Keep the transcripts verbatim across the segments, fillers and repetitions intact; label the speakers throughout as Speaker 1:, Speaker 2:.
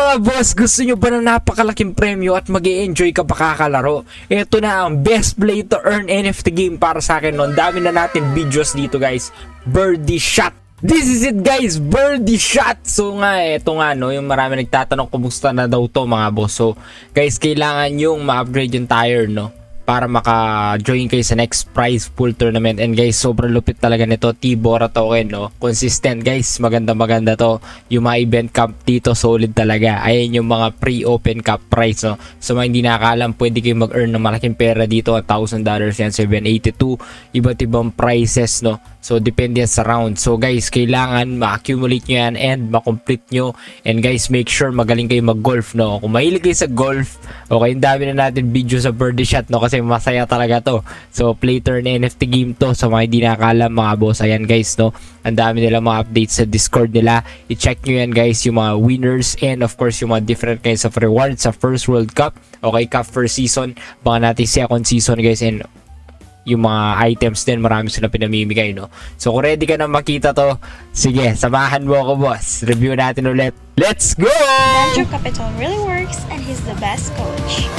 Speaker 1: Mga boss, gusto nyo ba ng napakalaking premyo at mag-i-enjoy ka pa kakalaro? Ito na ang best play to earn N F T game para sa akin noon. Dami na natin videos dito guys. Birdieshot. This is it guys, Birdieshot. So nga, ito nga no, yung marami nagtatanong kumusta na daw to mga boss. So guys, kailangan yung ma-upgrade yung tire no, para maka-join kayo sa next prize pool tournament. And guys, sobrang lupit talaga nito. T-Bora token, no? Consistent guys. Maganda-maganda to. Yung mga event cup dito, solid talaga. Ayan yung mga pre-open cup price, no? So, mga hindi nakakalam, pwede kayo mag-earn ng malaking pera dito. one thousand dollars yan, seven eighty-two. Iba't ibang prices, no? So, depende yan sa round. So, guys, kailangan ma-accumulate nyo yan and ma-complete nyo. And guys, make sure magaling kayo mag-golf, no? Kung mahilig kayo sa golf, okay, ang dami na natin video sa Birdieshot, no? Kasi masaya talaga to. So, play turn N F T game to. Sa mga hindi nakakaalam, mga boss, ayan guys, no? Ang dami nila mga updates sa Discord nila. I-check nyo yan, guys, yung mga winners and of course, yung mga different kinds of rewards sa first World Cup. Okay, Cup first season. Baka natin second season, guys, and yung mga items din, marami sila pinamimigay, no? So, kung ready ka na makita to, sige, samahan mo ako, boss. Review natin ulit. Let's go!
Speaker 2: Danjo Capital really works and he's the best coach.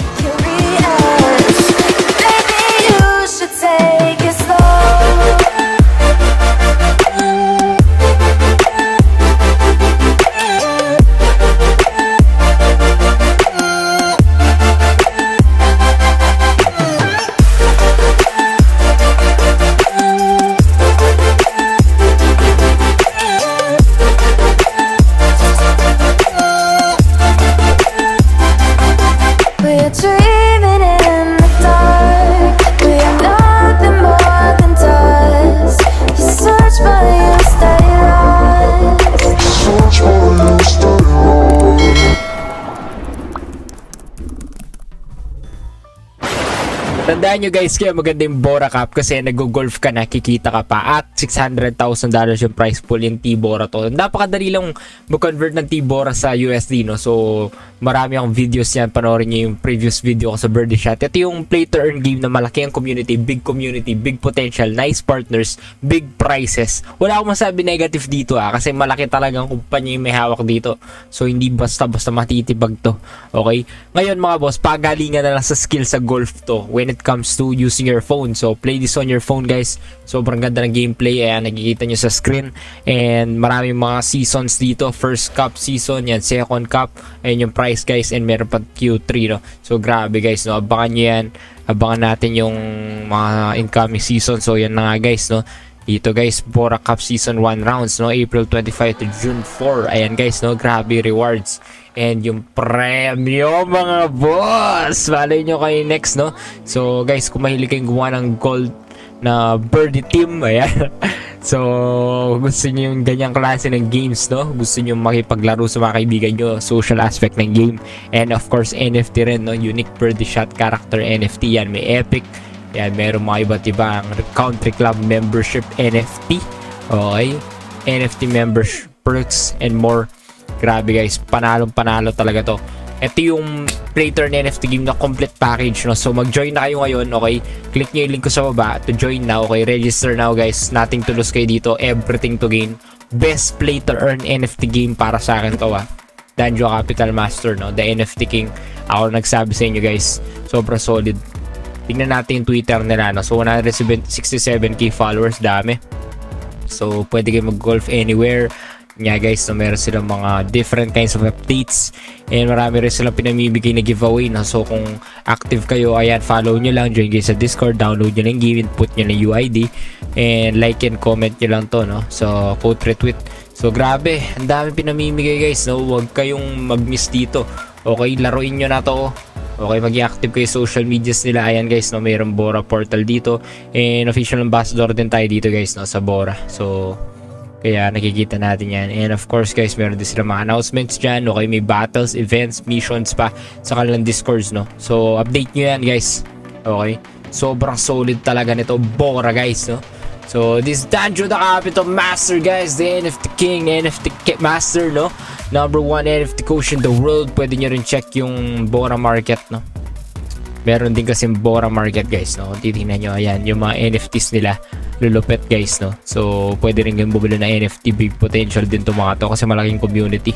Speaker 3: Maybe you should take it slow.
Speaker 1: Tandaan nyo guys, kaya maganda yung Bora Cup kasi nag-golf ka na, kikita ka pa at six hundred thousand dollars yung prize pool yung T-Bora to. Napakadali lang mag-convert ng T-Bora sa U S D, no? So, marami akong videos yan. Panoorin nyo yung previous video ko sa Birdieshot. Ito yung play to earn game na malaki ang community, big community, big potential, nice partners, big prizes. Wala akong masabi negative dito ah, kasi malaki talagang kumpanya yung may hawak dito. So, hindi basta-basta matitibag to. Okay? Ngayon mga boss, pagalingan na lang sa skill sa golf to when it comes to using your phone. So, play this on your phone guys. Sobrang ganda ng gameplay. Ayan, nakikita nyo sa screen. And maraming mga seasons dito. First cup season, yan. Second cup. Ayan yung price guys. And meron pa Q three, no? So, grabe guys, no? Abangan nyo yan. Abangan natin yung mga incoming season. So, yan na nga guys, no? Dito guys, Bora Cup Season one rounds, no? April twenty-fifth to June fourth. Ayan guys, no? Grabe rewards. And yung premyo mga boss, malay nyo kayo next, no? So guys, kung mahilig kayong gumawa ng gold na Birdie team, ayan. So gusto nyo yung ganyang klase ng games, no? Gusto nyo makipaglaro sa mga kaibigan nyo, social aspect ng game. And of course, N F T rin, no? Unique Birdie-Shot character N F T yan. May epic. Yan, meron mga iba't ibang country club membership N F T. Okay? N F T members, perks, and more. Grabe guys, panalong panalo talaga to. Ito yung play turn N F T game na complete package, no? So mag-join na kayo ngayon, okay? Click nyo yung link ko sa baba to join now, okay? Register now guys. Nothing to lose kayo dito, everything to gain. Best play to earn N F T game para sa akin to ah. Danjo Capital Master, no? The N F T King. Ako nagsabi sa inyo guys, sobrang solid. Tingnan natin yung Twitter nila, no? So one hundred sixty-seven K followers, dami. So pwede kayo mag-golf anywhere. Nga guys, no, meron silang mga different kinds of updates and marami rin silang pinamibigay na giveaway, no? So kung active kayo, ayan, follow nyo lang, join kayo sa Discord, download nyo lang game, input nyo na U I D and like and comment nyo lang to, no? So quote retweet. So grabe, ang dami pinamimigay guys, no? Huwag kayong mag-miss dito. Okay, laruin nyo na to. Okay, mag-i-active kayo social medias nila. Ayan guys, no, mayroong Bora portal dito and official ambassador din tayo dito guys, no, sa Bora. So kaya nakikita natin yan. And of course guys, meron din sila mga announcements dyan. Okay, may battles, events, missions pa sa kanilang Discords, no? So update nyo yan guys. Okay, sobrang solid talaga nito Bora guys, no? So this Danjo the Capital Master guys, the N F T King, N F T Master, no? Number one N F T coach in the world. Pwede nyo rin check yung Bora market, no? Meron din kasi Bora market guys, no? Titingnan nyo, ayan, yung mga N F Ts nila lulupet guys, no? So pwede rin kayong bumili na N F T, big potential din to mga to kasi malaking community.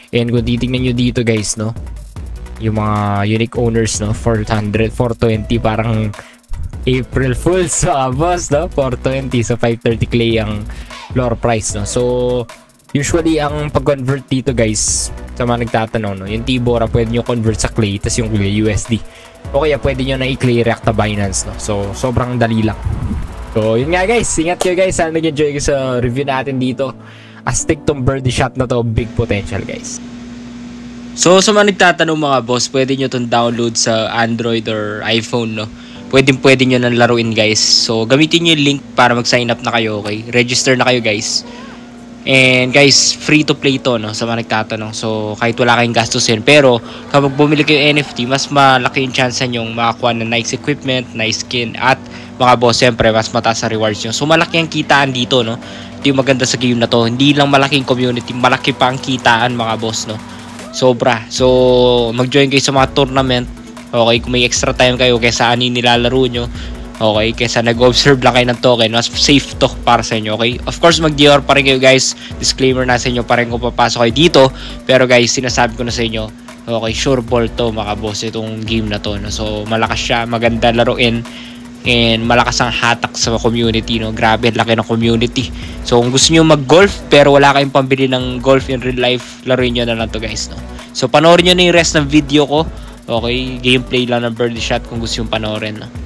Speaker 1: And kung titignan nyo dito guys, no, yung mga unique owners, no, four hundred, four twenty, parang April Fools, mga boss, no, four twenty, so five thirty clay ang floor price, no. So usually ang pag-convert dito guys, sa mga nagtatanong, no, yung T-Bora pwede nyo convert sa clay, tas yung clay U S D, o kaya pwede nyo na i-clay react na Binance, no. So sobrang dali lang. So yun nga guys, ingat kayo guys, sana nag-enjoy kayo sa review natin dito. Astig tong Birdieshot na to, big potential guys.
Speaker 4: So sa mga nagtatanong mga boss, pwede nyo itong download sa Android or iPhone, no. Pwede pwede nyo nang laruin guys. So gamitin nyo yung link para mag-sign up na kayo, okay? Register na kayo guys. And guys, free to play to, no, sa mga nagtatanong. So kahit wala kayong gastos yun, pero kapag bumili kayo N F T, mas malaki yung chance nyong makakuha ng nice equipment, nice skin, at mga boss, siyempre mas mataas sa rewards nyo. So malaki ang kitaan dito, no. Ito yung maganda sa game na to. Hindi lang malaking community, malaki pa ang kitaan mga boss, no. Sobra. So mag-join kayo sa mga tournament, okay, kung may extra time kayo kaysa ano yung nilalaro nyo, okay, kaysa nag-observe lang kayo ng token, mas safe to para sa inyo, okay? Of course, mag-D R pa rin kayo guys. Disclaimer na sa inyo pa rin kung papasok kayo dito. Pero guys, sinasabi ko na sa inyo, okay, sure ball to mga boss, itong game na to, no? So malakas siya, maganda laruin, and malakas ang hatak sa community, no? Grabe, laki ng community. So kung gusto nyo mag-golf pero wala kayong pambili ng golf in real life, laruin nyo na lang to guys, no? So panoorin nyo na yung rest ng video ko, okay? Gameplay lang ng Birdieshot kung gusto yung panoorin, no?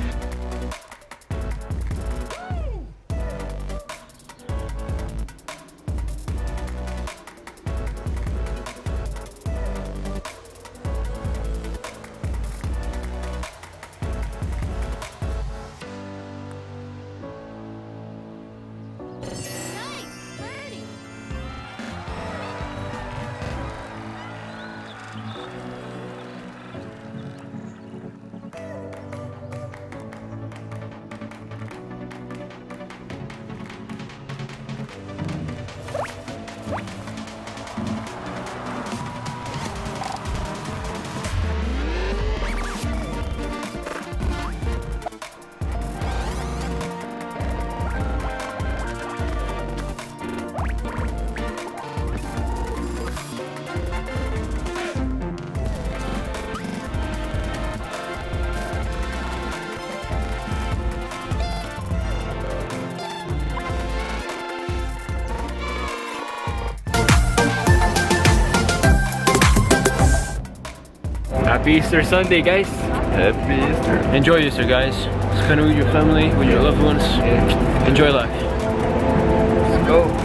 Speaker 5: Happy Easter Sunday, guys.
Speaker 6: Happy Easter.
Speaker 5: Enjoy Easter, guys. Spend it with your family, with your loved ones. Enjoy life.
Speaker 6: Let's go.